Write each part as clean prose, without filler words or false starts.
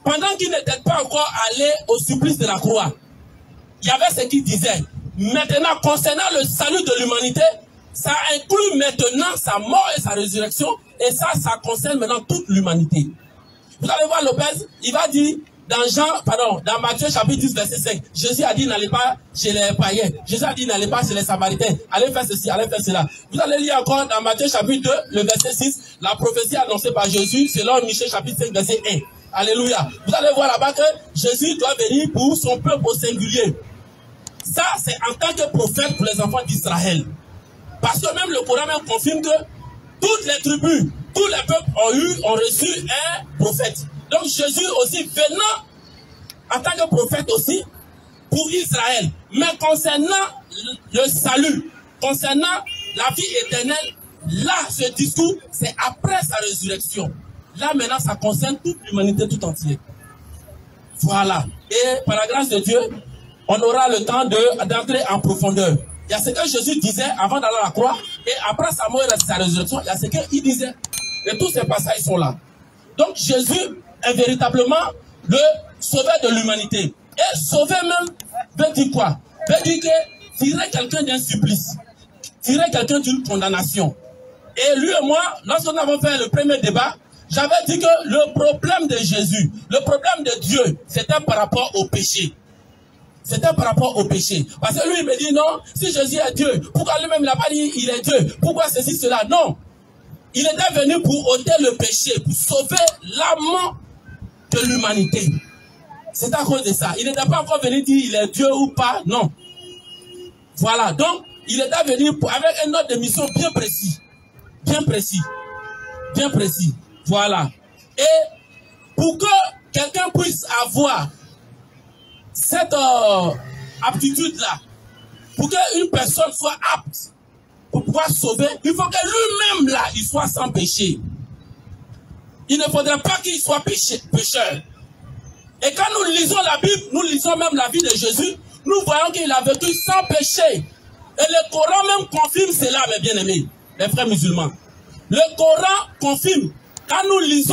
pendant qu'il n'était pas encore allé au supplice de la croix, il y avait ce qu'il disait. Maintenant, concernant le salut de l'humanité, ça inclut maintenant sa mort et sa résurrection, et ça concerne maintenant toute l'humanité. Vous allez voir Lopez, il va dire dans Matthieu chapitre 10, verset 5, Jésus a dit n'allez pas chez les païens, Jésus a dit n'allez pas chez les Samaritains, allez faire ceci, allez faire cela. Vous allez lire encore dans Matthieu chapitre 2, le verset 6, la prophétie annoncée par Jésus, selon Michée chapitre 5, verset 1. Alléluia. Vous allez voir là-bas que Jésus doit venir pour son peuple au singulier. Ça, c'est en tant que prophète pour les enfants d'Israël. Parce que même le Coran même confirme que toutes les tribus, tous les peuples ont reçu un prophète. Donc Jésus aussi venant en tant que prophète aussi pour Israël. Mais concernant le salut, concernant la vie éternelle, là, ce discours, c'est après sa résurrection. Là, maintenant, ça concerne toute l'humanité tout entière. Voilà. Et par la grâce de Dieu, on aura le temps d'entrer en profondeur. Il y a ce que Jésus disait avant d'aller à la croix, et après sa mort et sa résurrection, il y a ce qu'il disait. Et tous ces passages sont là. Donc Jésus est véritablement le sauveur de l'humanité. Et sauver même veut dire quoi? Veut dire que tirer quelqu'un d'un supplice, tirer quelqu'un d'une condamnation. Et lui et moi, lorsqu'on avait fait le premier débat, j'avais dit que le problème de Jésus, le problème de Dieu, c'était par rapport au péché. C'était par rapport au péché. Parce que lui, il me dit non, si Jésus est Dieu, pourquoi lui-même il n'a pas dit il est Dieu? Pourquoi ceci, cela? Non. Il était venu pour ôter le péché, pour sauver l'âme de l'humanité. C'est à cause de ça. Il n'était pas encore venu dire il est Dieu ou pas, non. Voilà, donc, il était venu avec un ordre de mission bien précis. Bien précis. Bien précis. Voilà. Et pour que quelqu'un puisse avoir cette aptitude-là, pour qu'une personne soit apte pour pouvoir sauver, il faut que lui-même là, il soit sans péché. Il ne faudrait pas qu'il soit pécheur. Et quand nous lisons la Bible, nous lisons même la vie de Jésus, nous voyons qu'il a vécu sans péché. Et le Coran même confirme cela, mes bien-aimés, les frères musulmans. Le Coran confirme. Quand nous lisons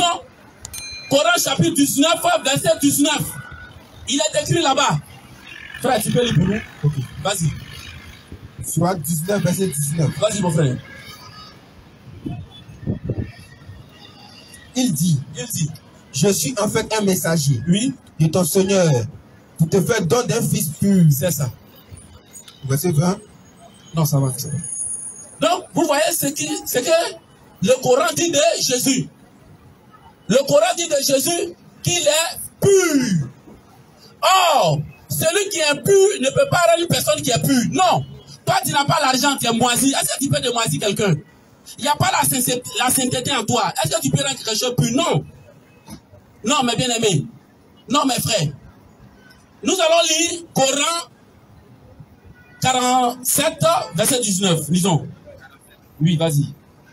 Coran chapitre 19, verset 19, il est écrit là-bas. Frère, tu peux lire pour nous? Ok, vas-y. Soit 19, verset 19. Vas-y, mon frère. Il dit, je suis en fait un messager, oui, de ton Seigneur, pour te faire don d'un fils pur. C'est ça. Verset 20. Non, ça va. Donc, vous voyez ce que le Coran dit de Jésus. Le Coran dit de Jésus qu'il est pur. Or, celui qui est pur ne peut pas rendre une personne qui est pure. Non. Toi, tu n'as pas l'argent, tu es moisi. Est-ce que tu peux démoisir quelqu'un? Il n'y a pas la sainteté en toi. Est-ce que tu peux rendre quelque chose pur? Non. Non, mes bien-aimés. Non, mes frères. Nous allons lire Coran 47, verset 19. Lisons. Oui, vas-y.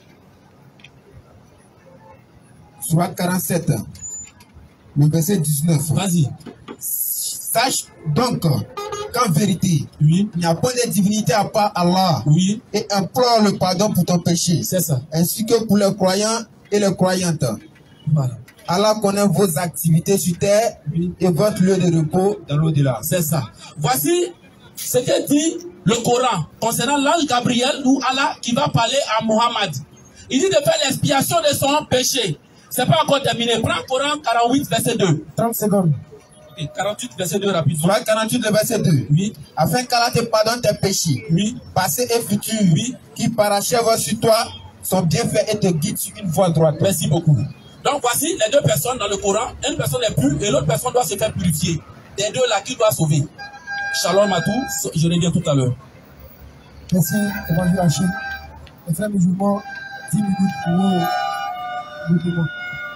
Soit 47, le verset 19. Vas-y. Sache donc qu'en vérité, oui, il n'y a pas de divinité à part Allah. Oui. Et implore le pardon pour ton péché. C'est ça. Ainsi que pour les croyants et les croyantes. Voilà. Allah connaît vos activités sur terre, oui, et votre lieu de repos dans l'au-delà. C'est ça. Voici ce que dit le Coran concernant l'ange Gabriel ou Allah qui va parler à Mohammed. Il dit de faire l'expiation de son péché. C'est pas encore terminé. Prends Coran 48, verset 2. 30 secondes. 48, verset 2, rapidement. Soit 48, le verset 2. Oui. Afin qu'Allah te pardonne tes péchés. Oui. Passés et futurs. Oui. Qui parachèvent sur toi son bienfait et te guide sur une voie droite. Merci beaucoup. Donc voici les deux personnes dans le Coran. Une personne est pure et l'autre personne doit se faire purifier. Des deux là, qui doit sauver? Shalom à tous. Je reviens tout à l'heure. Merci, Évangile Achille. Les frères musulmans, 10 minutes pour le débat.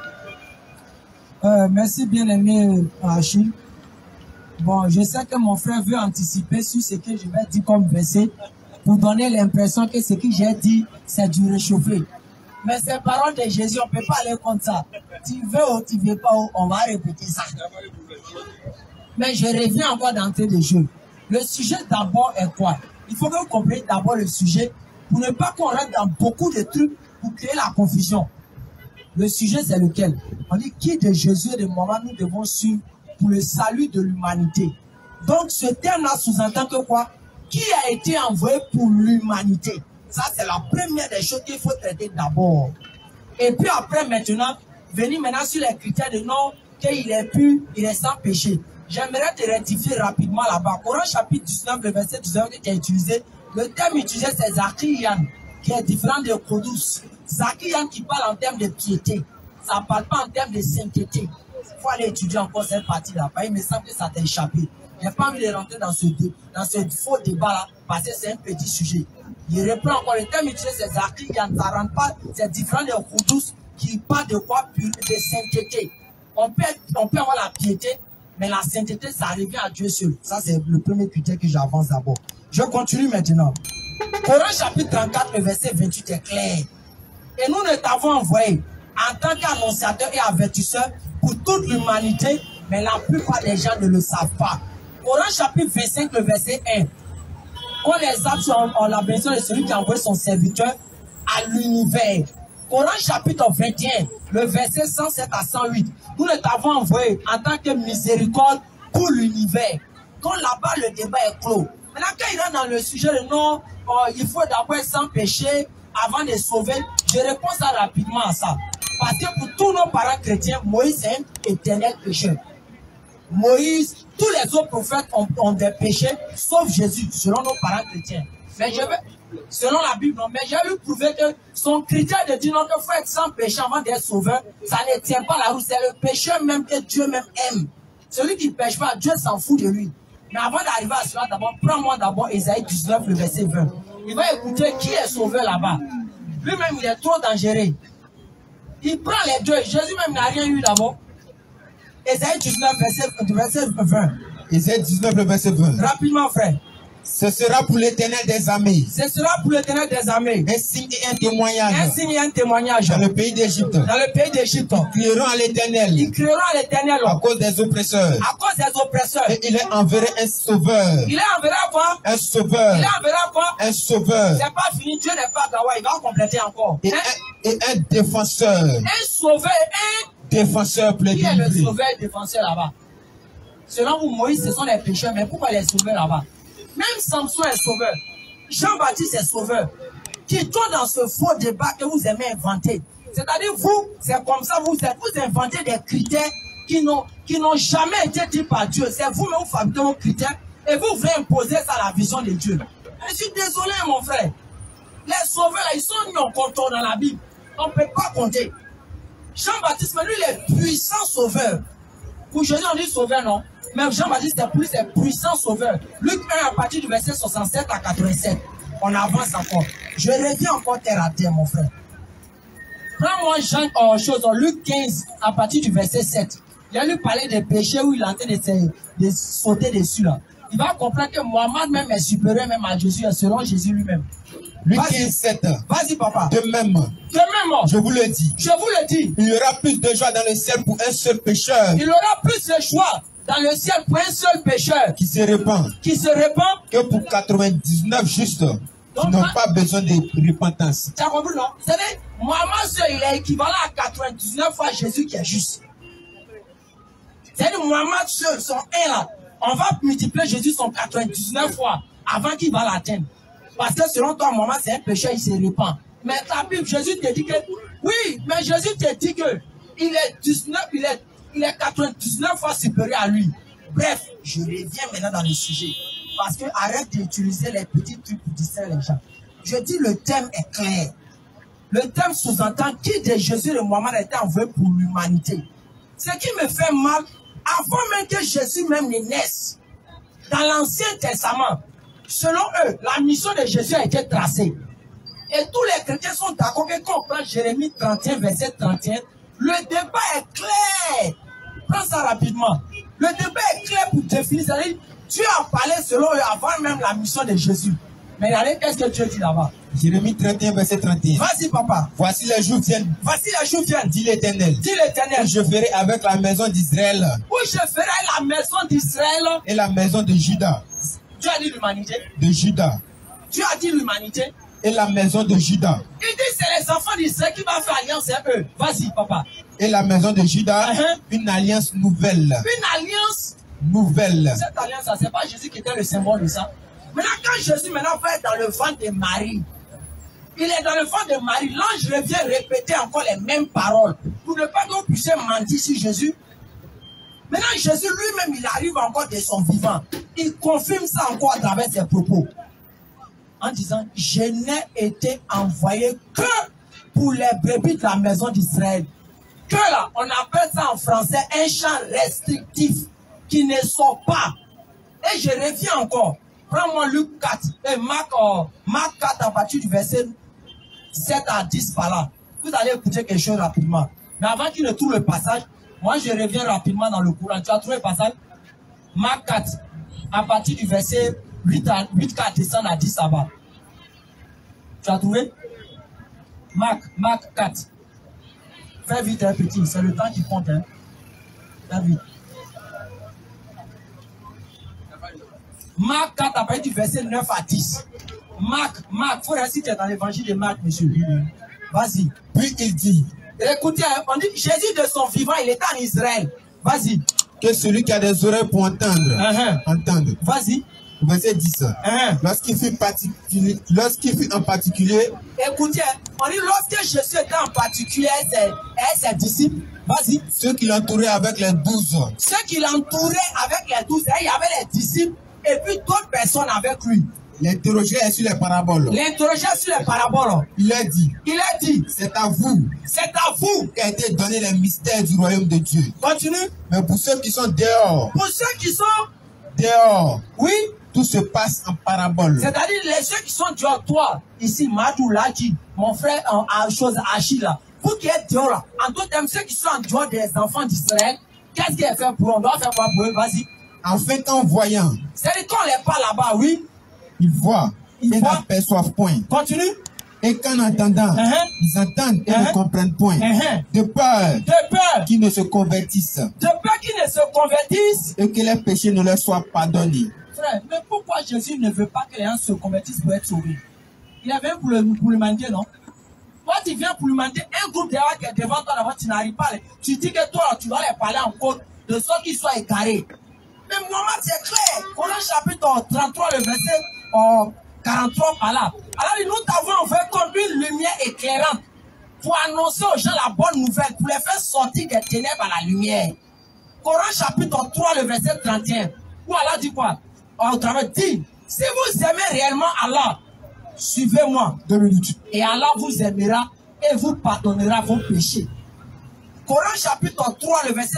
Merci bien aimé Achille. Bon, je sais que mon frère veut anticiper sur ce que je vais dire comme verset pour donner l'impression que ce que j'ai dit, c'est du réchauffé. Mais ces paroles de Jésus, on ne peut pas aller contre ça. Tu veux ou tu ne veux pas, on va répéter ça. Mais je reviens encore d'entrée de jeu. Le sujet d'abord est quoi? Il faut que vous compreniez d'abord le sujet pour ne pas qu'on rentre dans beaucoup de trucs pour créer la confusion. Le sujet, c'est lequel? On dit qui de Jésus et de Mohammed nous devons suivre pour le salut de l'humanité. Donc, ce terme-là sous-entend que quoi? Qui a été envoyé pour l'humanité? Ça, c'est la première des choses qu'il faut traiter d'abord. Et puis après, maintenant, venir maintenant sur les critères de non, qu'il est pur, il est sans péché. J'aimerais te rectifier rapidement là-bas. Coran chapitre 19, le verset 19 qui est utilisé, le terme utilisé, c'est Zakiyan, qui est différent de Kodous. Zakiyan qui parle en termes de piété. Ça ne parle pas en termes de sainteté. Il faut aller étudier encore cette partie-là. Il me semble que ça t'a échappé. Je n'ai pas envie de rentrer dans ce faux débat-là, parce que c'est un petit sujet. Il reprend encore le terme utilisé, c'est Zakiyan. Ça ne rentre pas, c'est différent de Kodous qui parle de quoi? De sainteté. On peut avoir la piété, mais la sainteté, ça revient à Dieu seul. Ça, c'est le premier critère que j'avance d'abord. Je continue maintenant. Coran chapitre 34, le verset 28 est clair. Et nous ne t'avons envoyé en tant qu'annonciateur et avertisseur pour toute l'humanité, mais la plupart des gens ne le savent pas. Coran chapitre 25, le verset 1. Quand les actes ont la bénédiction de celui qui a envoyé son serviteur à l'univers. Coran chapitre 21, le verset 107 à 108. Nous ne t'avons envoyé en tant que miséricorde pour l'univers. Quand là-bas le débat est clos. Maintenant, quand il est dans le sujet de non, il faut d'abord être sans péché avant de sauver, je réponds ça rapidement à ça. Parce que pour tous nos parents chrétiens, Moïse est un éternel pécheur. Moïse, tous les autres prophètes ont des péchés, sauf Jésus, selon nos parents chrétiens. Mais selon la Bible, non, mais j'ai eu prouvé que son critère de dire non, qu'il faut être sans péché avant d'être sauveur, ça ne tient pas la route. C'est le pécheur même que Dieu même aime. Celui qui ne pêche pas, Dieu s'en fout de lui. Mais avant d'arriver à cela, d'abord, prends-moi d'abord Ésaïe 19, le verset 20. Il va écouter qui est sauveur là-bas. Lui-même, il est trop dangereux. Il prend les deux. Jésus même n'a rien eu d'abord. Ésaïe 19, verset 20. Ésaïe 19, le verset 20. Rapidement, frère. Ce sera pour l'Éternel des armées. Ce sera pour l'Éternel des armées. Un signe et un témoignage. Un signe et un témoignage. Dans le pays d'Égypte. Dans le pays d'Égypte. Ils crieront à l'Éternel. Ils crieront à l'Éternel. À cause des oppresseurs. À cause des oppresseurs. Et il enverra un sauveur. Il enverra quoi? Un sauveur. Il enverra quoi? Un sauveur. C'est pas fini. Dieu n'est pas gawa. Il va compléter encore. Et un défenseur. Un sauveur et un défenseur plaidé. Qui est le sauveur et défenseur là-bas? Selon vous, Moïse, ce sont les pécheurs. Mais pourquoi les sauveurs là-bas? Même Samson est sauveur. Jean-Baptiste est sauveur. Qui tombe dans ce faux débat que vous aimez inventer. C'est-à-dire, vous, c'est comme ça, vous inventez des critères qui n'ont jamais été dits par Dieu. C'est vous-même vous fabriquez vos critères et vous voulez imposer ça à la vision de Dieu. Je suis désolé, mon frère. Les sauveurs, là, ils sont mis en contrôle dans la Bible. On ne peut pas compter. Jean-Baptiste, mais lui, il est puissant sauveur. Pour Jésus, on dit sauveur, non? Mais Jean-Baptiste est plus puissant sauveur. Luc 1 à partir du verset 67 à 87. On avance encore. Je reviens encore terre à terre, mon frère. Prends-moi Luc 15 à partir du verset 7. Il a lui parler des péchés où il est en train de sauter dessus là. Il va comprendre que Mohammed même est supérieur même à Jésus, selon Jésus lui-même. Luc 15, 7. Vas-y, papa. De même, je vous le dis. Je vous le dis. Il y aura plus de joie dans le ciel pour un seul pécheur. Il y aura plus de joie dans le ciel pour un seul pécheur qui se répand que pour 99 justes qui n'ont pas besoin de repentance. Tu as compris, non? Vous savez, Mohammed seul, il est équivalent à 99 fois Jésus qui est juste. C'est-à-dire, Mohammed seul, son 1 là, on va multiplier Jésus son 99 fois avant qu'il va l'atteindre. Parce que selon toi, Mohammed, c'est un pécheur, il se répand. Mais ta Bible, Jésus te dit que, oui, mais Jésus te dit que il est 99 fois supérieur à lui. Bref, je reviens maintenant dans le sujet. Parce que arrête d'utiliser les petits trucs pour distraire les gens. Je dis le thème est clair. Le thème sous-entend qui de Jésus et Mohammed a été envoyé pour l'humanité. Ce qui me fait mal, avant même que Jésus même ne naisse, dans l'Ancien Testament, selon eux, la mission de Jésus a été tracée. Et tous les chrétiens sont d'accord que quand on prend Jérémie 31, verset 31, le débat est clair. Prends ça rapidement. Le débat est clair pour définir. Dieu a parlé selon eux avant même la mission de Jésus. Mais regardez qu'est-ce que Dieu dit là-bas. Jérémie 31, verset 31. Vas-y, papa. Voici les jours viennent. Voici les jours viennent. Dit l'Éternel. Dit l'Éternel. Je ferai avec la maison d'Israël. Où je ferai la maison d'Israël. Et la maison de Juda. Dieu a dit l'humanité. De Juda. Dieu a dit l'humanité. Et la maison de Judas. Il dit c'est les enfants d'Israël qui vont faire alliance avec eux. Vas-y, papa. Et la maison de Judas, une alliance nouvelle. Une alliance nouvelle. Cette alliance, c'est pas Jésus qui était le symbole de ça. Maintenant, quand Jésus maintenant va être dans le ventre de Marie, il est dans le ventre de Marie, l'ange revient répéter encore les mêmes paroles pour ne pas que vous puissiez mentir sur Jésus. Maintenant, Jésus lui-même, il arrive encore de son vivant. Il confirme ça encore à travers ses propos. En disant, je n'ai été envoyé que pour les brebis de la maison d'Israël. Que là, on appelle ça en français un champ restrictif qui ne sort pas. Et je reviens encore. Prends-moi Luc 4 et Marc 4 à partir du verset 7 à 10 par là. Vous allez écouter quelque chose rapidement. Mais avant qu'il ne trouve le passage, moi je reviens rapidement dans le courant. Tu as trouvé le passage? Marc 4 à partir du verset 8 4 descend à 10 là-bas. Tu as trouvé? Marc 4. Fais vite, hein, petit. C'est le temps qui compte. Hein. Fais vite. Marc 4 à partir du verset 9 à 10. Marc, il faut rester dans l'évangile de Marc, monsieur. Vas-y. Puis il dit. Écoutez, on dit Jésus de son vivant, il était en Israël. Vas-y. Que celui qui a des oreilles pour entendre, entendre. Vas-y. Verset 10. Lorsqu'il fut en particulier. Écoutez, on dit lorsque Jésus était en particulier ses disciples. Vas-y. Ceux qui l'entouraient avec les 12. Ceux qui l'entouraient avec les 12. Il y avait les disciples et puis d'autres personnes avec lui. L'interrogeait sur les paraboles. L'interrogeait sur les paraboles. Il a dit. Il a dit. C'est à vous. C'est à vous. Qu'a été donné les mystères du royaume de Dieu. Continue. Mais pour ceux qui sont dehors. Pour ceux qui sont dehors. Oui. Tout se passe en parabole. C'est-à-dire ceux qui sont dehors. Toi, ici, Madou l'a dit. Mon frère, chose Achille là. Vous qui êtes dehors là. En d'autres termes, ceux qui sont en dehors des enfants d'Israël, qu'est-ce qu'il a fait pour eux? On doit faire quoi pour eux? Vas-y. En fait, en voyant. C'est-à-dire qu'on les parle là-bas, oui. Ils voient et n'aperçoivent point. Continue. Et qu'en entendant, ils entendent et ne comprennent point. De peur qu'ils ne se convertissent. De peur qu'ils ne se convertissent. Et que les péchés ne leur soient pardonnés. Frère, mais pourquoi Jésus ne veut pas que les gens se convertissent pour être sauvés? Il a venu pour l'humanité, non? Toi, tu viens pour l'humanité, un groupe de gens qui est devant toi, là-bas, tu n'arrives pas. Tu dis que toi, tu dois les parler en code de sorte qu'ils soient égarés. Mais Mohamed, c'est clair. Coran chapitre 33, le verset 43 par là. Alors, nous t'avons fait comme une lumière éclairante pour annoncer aux gens la bonne nouvelle, pour les faire sortir des ténèbres à la lumière. Coran chapitre 3, le verset 31. Où Allah dit quoi? Au travers dit, si vous aimez réellement Allah, suivez-moi. 2 minutes. Et Allah vous aimera et vous pardonnera vos péchés. Coran chapitre 3, le verset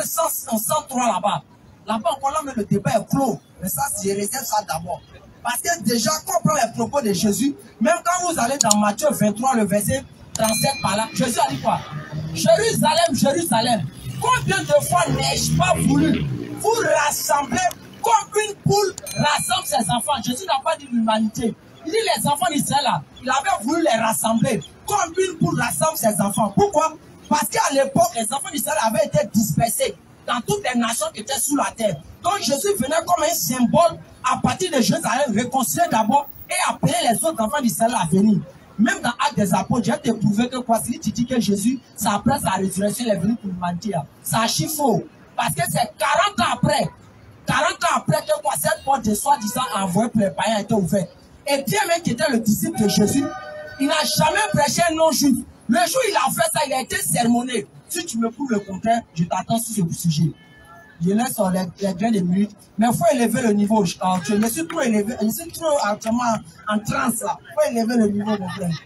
103 là-bas. Là-bas, encore là, mais le débat est clos. Mais ça, je réserve ça d'abord. Parce que déjà, quand on prend les propos de Jésus, même quand vous allez dans Matthieu 23, le verset 37 par là, Jésus a dit quoi? Jérusalem, Jérusalem, combien de fois n'ai-je pas voulu vous rassembler comme une poule rassemble ses enfants? Jésus n'a pas dit l'humanité. Il dit les enfants d'Israël, il avait voulu les rassembler comme une poule rassemble ses enfants. Pourquoi? Parce qu'à l'époque, les enfants d'Israël avaient été dispersés dans toutes les nations qui étaient sous la terre. Donc Jésus venait comme un symbole à partir de Jérusalem, réconcilier d'abord et appeler les autres enfants d'Israël à venir. Même dans Actes des Apôtres, j'ai te prouvé que quoi, si tu dis que Jésus, c'est après sa résurrection, il est venu pour l'humanité. Ça archi faux. Parce que c'est 40 ans après. 40 ans après que quoi, cette porte de soi-disant envoyée pour les païens a été ouverte. Et Pierre, même qui était le disciple de Jésus, il n'a jamais prêché un non-juif. Le jour où il a fait ça, il a été sermonné. Si tu me prouves le contraire, je t'attends sur ce sujet. Je laisse les grains de minutes. Mais il faut élever le niveau. Je me suis trop élevé. Je suis trop actuellement en transe là. Il faut élever le niveau, mon frère.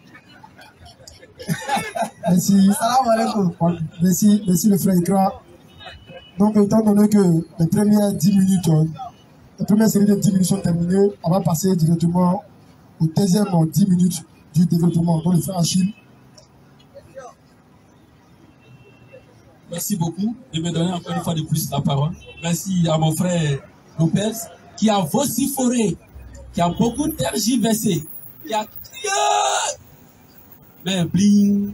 Merci. Salam alaikum. Merci le frère Ikra. Donc, étant donné que les premières 10 minutes, les premières séries de 10 minutes sont terminées, on va passer directement au deuxième 10 minutes du développement. Donc, le frère Achille. Merci beaucoup de me donner encore une fois de plus la parole. Merci à mon frère Lopez qui a vociforé, qui a beaucoup tergiversé, qui a crié. Mais bling.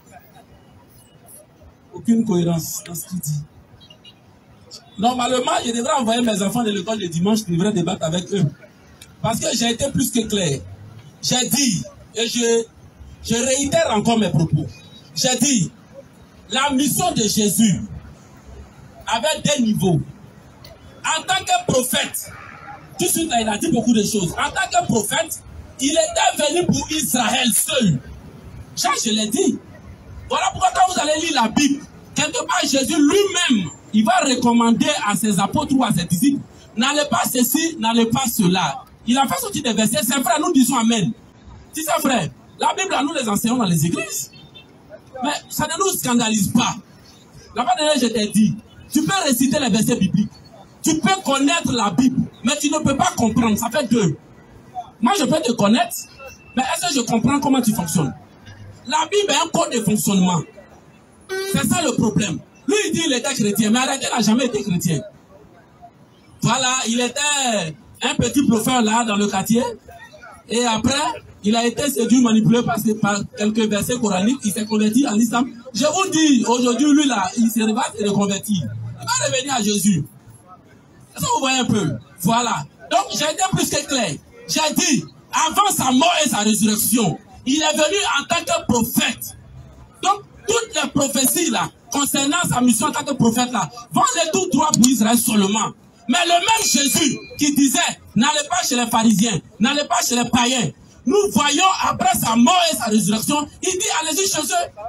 Aucune cohérence dans ce qu'il dit. Normalement, je devrais envoyer mes enfants de l'école le dimanche, je devrais débattre avec eux. Parce que j'ai été plus que clair. J'ai dit, Et je réitère encore mes propos. J'ai dit, la mission de Jésus avait des niveaux. En tant que prophète, tout de suite là, il a dit beaucoup de choses. En tant que prophète, il était venu pour Israël seul. Ça, je l'ai dit. Voilà pourquoi quand vous allez lire la Bible, quelque part Jésus lui-même, il va recommander à ses apôtres ou à ses disciples, n'allez pas ceci, n'allez pas cela. Il a fait sortir des versets. C'est vrai, nous disons Amen. Si c'est vrai, la Bible, nous les enseignons dans les églises. Mais ça ne nous scandalise pas. La fois dernière, je t'ai dit, tu peux réciter les versets bibliques. Tu peux connaître la Bible, mais tu ne peux pas comprendre. Ça fait deux. Moi, je peux te connaître, mais est-ce que je comprends comment tu fonctionnes? La Bible est un code de fonctionnement. C'est ça le problème. Lui, il dit qu'il était chrétien, mais arrêtez, il n'a jamais été chrétien. Voilà, il était un petit prophète là dans le quartier. Et après, il a été séduit, manipulé par quelques versets coraniques. Il s'est converti en islam. Je vous dis, aujourd'hui, lui là, il va se reconvertir. Il va revenir à Jésus. Est-ce que vous voyez un peu? Voilà. Donc, j'ai été plus que clair. J'ai dit, avant sa mort et sa résurrection, il est venu en tant que prophète. Donc, toutes les prophéties là, concernant sa mission en tant que prophète là, vont aller tout droit pour Israël seulement. Mais le même Jésus qui disait, n'allez pas chez les pharisiens, n'allez pas chez les païens. Nous voyons après sa mort et sa résurrection, il dit, allez-y chez eux.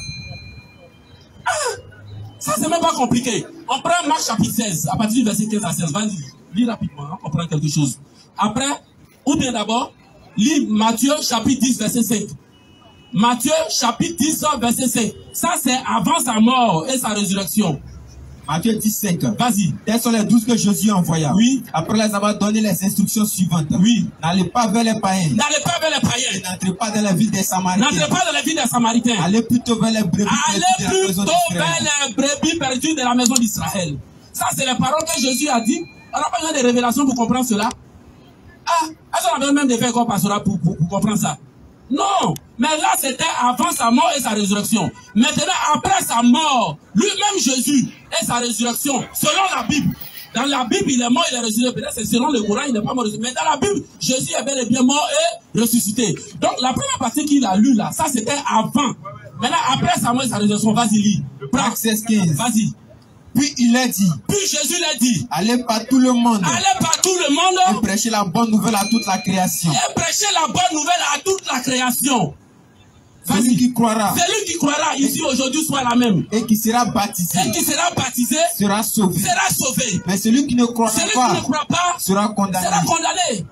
Ah, ça c'est même pas compliqué. On prend Marc chapitre 16, à partir du verset 15 à 16. Vas-y, lis rapidement, on comprend quelque chose. Après, ou bien d'abord, lis Matthieu chapitre 10, verset 5. Matthieu chapitre 10, verset 5. Ça c'est avant sa mort et sa résurrection. Matthieu 10:5. Vas-y. Tels sont les 12 que Jésus envoya. Oui. Après les avoir donné les instructions suivantes. Oui. N'allez pas vers les païens. N'allez pas vers les païens. N'entrez pas dans la ville des Samaritains. N'entrez pas dans la ville des Samaritains. Allez plutôt vers les brebis perdues de la maison d'Israël. Ça, c'est les paroles que Jésus a dit. On n'a pas besoin de révélations pour comprendre cela. Ah, est-ce qu'on a besoin même de faire comme pastoral pour comprendre ça? Non, mais là c'était avant sa mort et sa résurrection. Maintenant, après sa mort, lui-même Jésus et sa résurrection, selon la Bible. Dans la Bible, il est mort, il est ressuscité. Peut-être c'est selon le Coran, il n'est pas mort. Mais dans la Bible, Jésus est bel et bien mort et ressuscité. Donc la première partie qu'il a lue là, ça c'était avant. Maintenant, après sa mort et sa résurrection, vas-y, lis. Actes 16:15. Vas-y. Puis il a dit. Puis Jésus l'a dit. Allez par tout le monde. Allez par tout le monde. Et prêchez la bonne nouvelle à toute la création. Et prêchez la bonne nouvelle à toute la création. Celui qui croira. Celui qui croira ici aujourd'hui soit la même. Et qui sera baptisé. Et qui sera baptisé. Sera sauvé. Sera sauvé. Mais celui qui ne croira pas. Sera condamné. Sera condamné.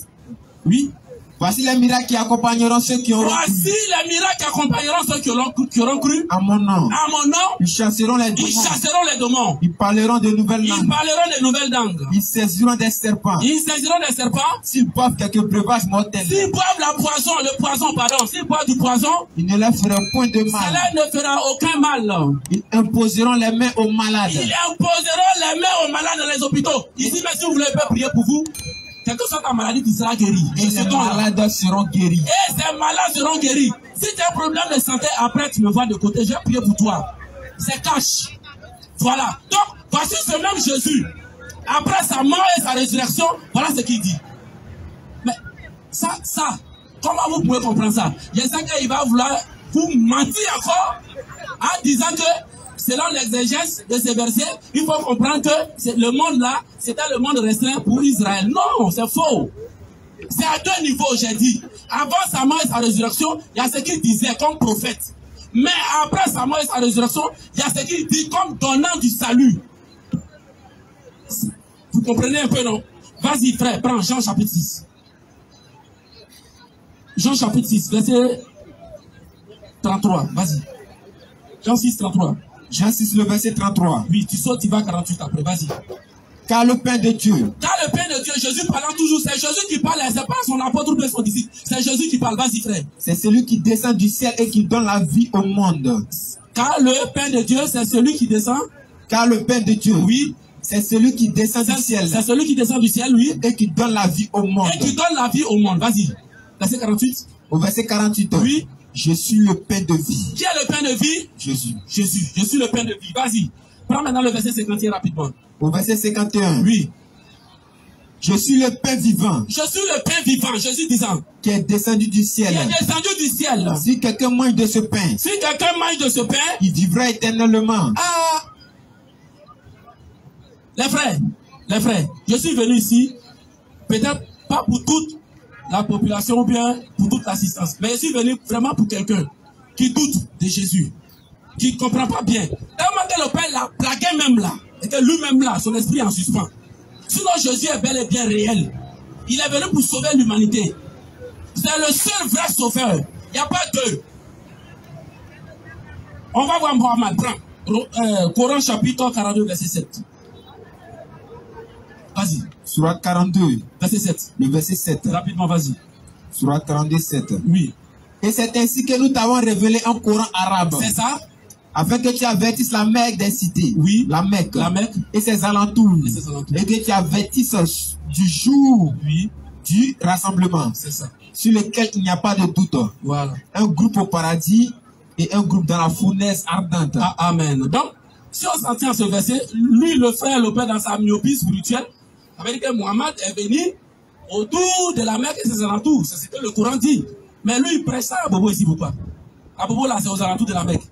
Oui. Voici les miracles qui accompagneront ceux qui auront cru. Voici les miracles qui accompagneront ceux qui auront cru. À mon nom. À mon nom. Ils chasseront les démons. Ils chasseront les démons. Ils parleront de nouvelles langues. Ils parleront de nouvelles langues. Ils saisiront des serpents. Ils saisiront des serpents. S'ils boivent quelques breuvages mortels. S'ils boivent le poison, pardon. S'ils boivent du poison. Il ne leur fera point de mal. Cela ne fera aucun mal. Ils imposeront les mains aux malades. Ils imposeront les mains aux malades dans les hôpitaux. Ici, mais si vous voulez pas prier pour vous. Quelque chose ta maladie qui sera guérie. Et les malades seront guéris. Et ces malades seront guéris. Si tu as un problème de santé, après tu me vois de côté, je vais prier pour toi. C'est cash. Voilà. Donc, voici ce même Jésus. Après sa mort et sa résurrection, voilà ce qu'il dit. Mais ça, comment vous pouvez comprendre ça? Je sais qu'il va vouloir vous mentir encore en disant que selon l'exégèse de ces versets, il faut comprendre que le monde là, c'était le monde restreint pour Israël. Non, c'est faux. C'est à deux niveaux, j'ai dit. Avant sa mort et sa résurrection, il y a ce qu'il disait comme prophète. Mais après sa mort et sa résurrection, il y a ce qu'il dit comme donnant du salut. Vous comprenez un peu, non? Vas-y, frère, prends Jean chapitre 6. Jean chapitre 6, verset 33. Vas-y. Jean 6, 33. Jean 6, le verset 33. Oui, tu sautes, tu vas 48 après, vas-y. Car le pain de Dieu. Car le pain de Dieu, Jésus parlant toujours, c'est Jésus qui parle, c'est pas son apôtre ou son disciple, c'est Jésus qui parle, vas-y frère. C'est celui qui descend du ciel et qui donne la vie au monde. Car le pain de Dieu, c'est celui qui descend. Car le pain de Dieu, oui, c'est celui qui descend du ciel. C'est celui qui descend du ciel, oui. Et qui donne la vie au monde. Et qui donne la vie au monde, vas-y. Verset 48. Au verset 48. Oui. Je suis le pain de vie. Qui est le pain de vie? Jésus. Jésus. Je suis le pain de vie. Vas-y. Prends maintenant le verset 51 rapidement. Au verset 51. Oui. Je suis le pain vivant. Je suis le pain vivant, Jésus disant. Qui est descendu du ciel. Qui est descendu du ciel. Si quelqu'un mange de ce pain. Si quelqu'un mange de ce pain. Il vivra éternellement. Ah. Les frères, je suis venu ici, peut-être pas pour toute la population ou bien pour toute l'assistance, mais je suis venu vraiment pour quelqu'un qui doute de Jésus, qui ne comprend pas bien. Tellement que le Père l'a plaqué même là, et que lui-même là, son esprit est en suspens. Sinon Jésus est bel et bien réel. Il est venu pour sauver l'humanité. C'est le seul vrai sauveur. Il n'y a pas deux. On va voir Mohammed. Prends. Coran chapitre 42, verset 7. Vas-y. Surat 42. Verset 7. Le verset 7. Rapidement, vas-y. Surat 42, 7. Oui. Et c'est ainsi que nous t'avons révélé un Coran arabe. C'est ça. Afin que tu avertisses la Mecque des cités. Oui. La Mecque. La Mecque. Et ses alentours. Et que tu avertisses du jour. Oui. Du rassemblement. C'est ça. Sur lequel il n'y a pas de doute. Voilà. Un groupe au paradis et un groupe dans la fournaise ardente. Ah, amen. Donc, si on s'en tient à ce verset, lui, le frère, le père, dans sa myopie spirituelle, avait dit que Mohammed est venu autour de la Mecque et ses alentours. C'est ce que le Coran dit. Mais lui, il prêche ça à Bobo ici, pourquoi? À Bobo, là, c'est aux alentours de la Mecque.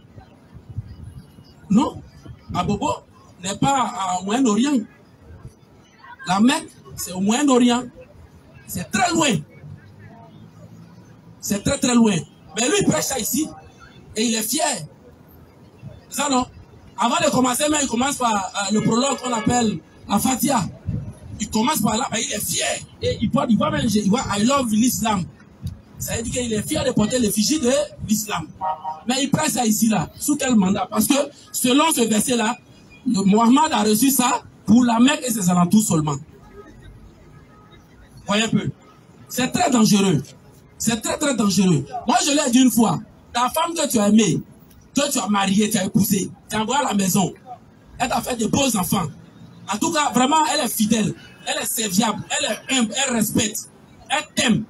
Non. À Bobo n'est pas au Moyen-Orient. La Mecque, c'est au Moyen-Orient. C'est très loin. C'est très très loin. Mais lui, il prêche ça ici. Et il est fier. Ça non. Avant de commencer, mais il commence par le prologue qu'on appelle la Fatiha. Il commence par là, mais il est fier. Et il voit même, il voit I love l'islam. Ça veut dire qu'il est fier de porter l'effigie de l'islam. Mais il prêche ça ici là. Sous quel mandat? Parce que selon ce verset-là, Mohammed a reçu ça pour la Mecque et ses alentours seulement. Voyez un peu. C'est très dangereux. C'est très très dangereux. Moi je l'ai dit une fois. Ta femme que tu as aimée, que tu as mariée, tu as épousée, tu as envoyé à la maison. Elle t'a fait de beaux enfants. En tout cas, vraiment, elle est fidèle. Elle est serviable. Elle est humble. Elle respecte. Elle t'aime.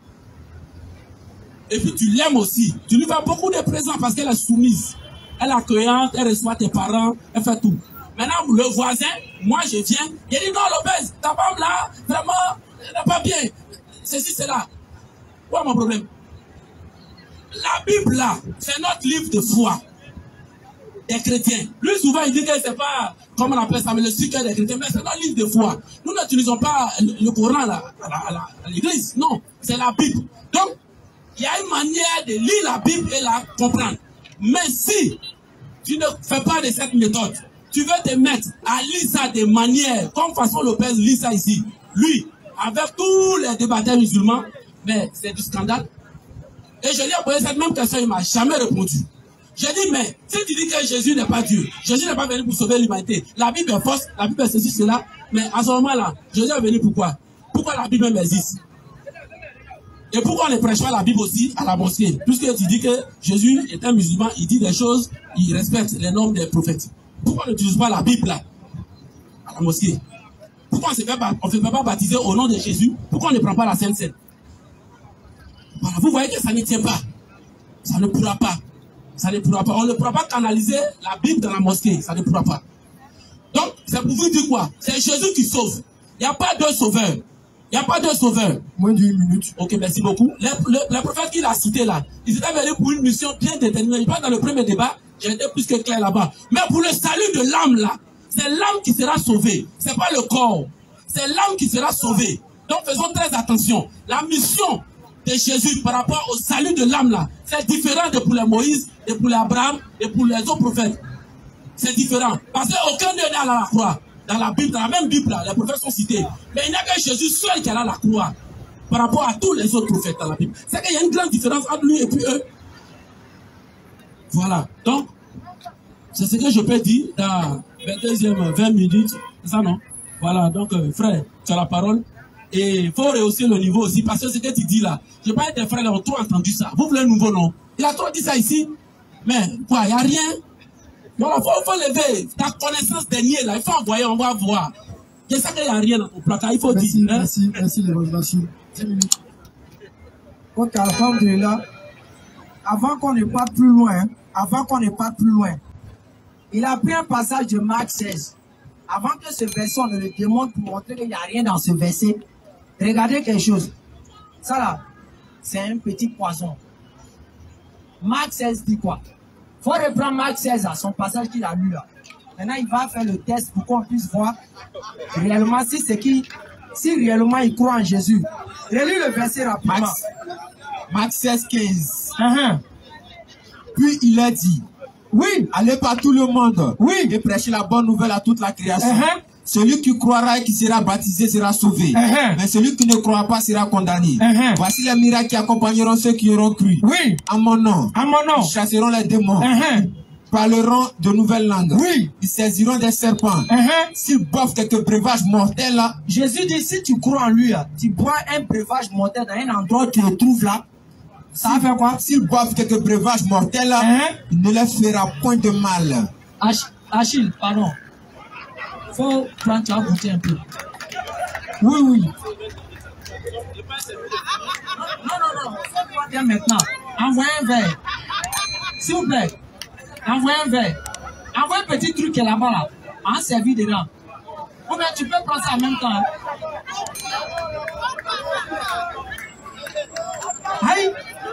Et puis tu l'aimes aussi. Tu lui fais beaucoup de présents parce qu'elle est soumise. Elle est accueillante. Elle reçoit tes parents. Elle fait tout. Maintenant, le voisin, moi je viens. Il dit non, Lopez, ta femme là, vraiment, elle n'est pas bien. Ceci, c'est là. Quoi mon problème? La Bible là, c'est notre livre de foi des chrétiens. Lui souvent il dit que c'est pas, comment on appelle ça, mais le secret des chrétiens, mais c'est notre livre de foi. Nous n'utilisons pas le Coran là, à l'église. Non, c'est la Bible. Donc, il y a une manière de lire la Bible et la comprendre. Mais si tu ne fais pas de cette méthode, tu veux te mettre à lire ça de manière, comme façon Lopez lit ça ici. Lui, avec tous les débatteurs musulmans, mais c'est du scandale. Et je lui ai posé cette même question, il ne m'a jamais répondu. J'ai dit, mais si tu dis que Jésus n'est pas Dieu, Jésus n'est pas venu pour sauver l'humanité, la Bible est fausse, la Bible est ceci, cela, mais à ce moment-là, Jésus est venu pourquoi? Pourquoi la Bible même existe? Et pourquoi on ne prêche pas la Bible aussi à la mosquée? Puisque tu dis que Jésus est un musulman, il dit des choses, il respecte les normes des prophètes. Pourquoi on n'utilise pas la Bible là, à la mosquée? Pourquoi on ne fait pas baptiser au nom de Jésus? Pourquoi on ne prend pas la Sainte Seine? Voilà, vous voyez que ça ne tient pas. Ça ne pourra pas. Ça ne pourra pas. On ne pourra pas canaliser la Bible dans la mosquée. Ça ne pourra pas. Donc, c'est pour vous dire quoi? C'est Jésus qui sauve. Il n'y a pas deux sauveurs. Il n'y a pas deux sauveurs. Moins d'une minute. Ok, merci beaucoup. Les prophètes qu'il a cités là, ils étaient venus pour une mission bien déterminée. Je pense dans le premier débat, j'ai été plus que clair là-bas. Mais pour le salut de l'âme là, c'est l'âme qui sera sauvée. C'est pas le corps. C'est l'âme qui sera sauvée. Donc, faisons très attention. La mission de Jésus par rapport au salut de l'âme là, c'est différent de pour les Moïse, de pour les Abraham, et pour les autres prophètes. C'est différent. Parce qu'aucun d'eux n'est allé à la croix. Dans la Bible, dans la même Bible là, les prophètes sont cités. Mais il n'y a que Jésus seul qui est allé à la croix. Par rapport à tous les autres prophètes dans la Bible. C'est qu'il y a une grande différence entre lui et puis eux. Voilà. Donc, c'est ce que je peux dire dans 20 minutes. C'est ça non? Voilà. Donc, frère, tu as la parole. Et il faut rehausser le niveau aussi, parce que ce que tu dis là, je pas être des frères, ils ont trop entendu ça. Vous voulez un nouveau nom? Il a trop dit ça ici. Mais quoi, il n'y a rien. Voilà, il faut lever ta connaissance dernière là, il faut envoyer, on va voir. C'est ça qu'il n'y a rien dans ton placard, il faut dire. Merci l'évangile. 10 minutes. Ok, alhamdulillah. Avant qu'on ne parte plus loin, il a pris un passage de Marc 16. avant que ce verset, on ne le démontre pour montrer qu'il n'y a rien dans ce verset, regardez quelque chose. Ça là, c'est un petit poison. Marc 16 dit quoi? Il faut reprendre Marc 16 à son passage qu'il a lu là. Maintenant, il va faire le test pour qu'on puisse voir réellement si réellement il croit en Jésus. Relis le verset rapidement. Marc 16, 15. Puis il a dit, oui, allez par tout le monde, oui, et prêchez la bonne nouvelle à toute la création. Celui qui croira et qui sera baptisé sera sauvé. Mais celui qui ne croira pas sera condamné. Voici les miracles qui accompagneront ceux qui auront cru. Oui. En mon nom. En mon nom. Ils chasseront les démons. Parleront de nouvelles langues. Oui. Ils saisiront des serpents. S'ils boivent quelques breuvages mortels là. Jésus dit, si tu crois en lui, tu bois un breuvage mortel dans un endroit où tu le trouves là. Ça va faire quoi? S'ils boivent quelques breuvages mortels là, il ne leur fera point de mal. Achille, pardon. Faut prendre, tu vas goûter un peu. Oui, oui. Non. Faut prendre maintenant. Envoyez un verre. S'il vous plaît. Envoyez un verre. Envoyez un petit truc qui est là-bas, là. En servi dedans. Ou bien tu peux prendre ça en même temps. Aïe.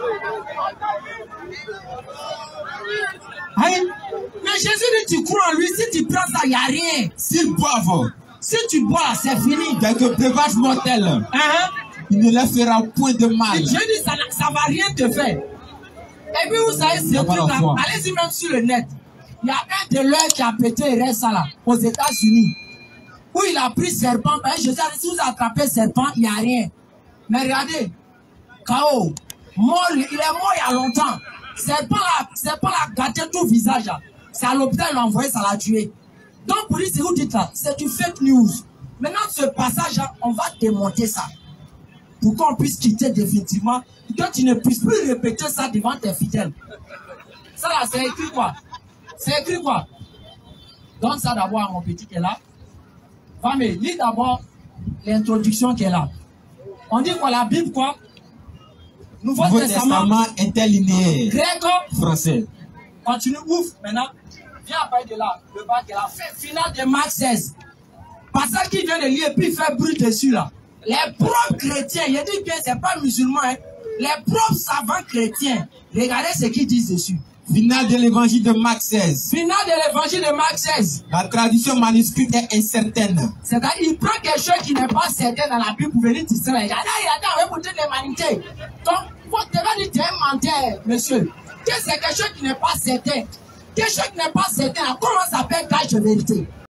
Aïe. Mais Jésus dit, tu crois en lui, si tu prends ça, il n'y a rien. S'ils boivent, si tu bois, c'est fini. Quelques breuvages mortels, il ne leur fera point de mal. Je dis, ça ne va rien te faire. Et puis vous savez, ce truc-là, allez-y même sur le net. Il y a un de leurs qui a pété et reste ça là, aux États-Unis, où il a pris serpent. Je sais, si vous attrapez serpent, il n'y a rien. Mais regardez, KO, mort, il est mort il y a longtemps. Serpent l'a gâté tout le visage. C'est à l'hôpital, il l'a envoyé, ça l'a tué. Donc, pour lui, c'est vous dites là, c'est du fake news. Maintenant, ce passage-là, on va démonter ça. Pour qu'on puisse quitter définitivement, que tu ne puisses plus répéter ça devant tes fidèles. Ça là, c'est écrit quoi? C'est écrit quoi? Donne ça d'abord à mon petit qui est là. Va me lis d'abord l'introduction qui est là. On dit quoi la Bible quoi? Nouveau Testament interlinéaire. Grec. Français. Continue, ouf, maintenant. Viens après de là. Le bas qui est là. Finale de Marc 16. Passage qui vient de lire et puis il fait bruit dessus là. Les propres chrétiens, il dit bien, c'est pas musulman, hein. Les propres savants chrétiens, regardez ce qu'ils disent dessus. Finale de l'évangile de Marc 16. Finale de l'évangile de Marc 16. La traduction manuscrite est incertaine. C'est-à-dire, il prend quelque chose qui n'est pas certain dans la Bible pour venir dire ça. Attends, on va vous dire l'humanité. Donc, votre terrain dit, tu es un menteur, monsieur. Que c'est quelque chose qui n'est pas certain. Quelque chose qui n'est pas certain, comment ça s'appelle gage de vérité?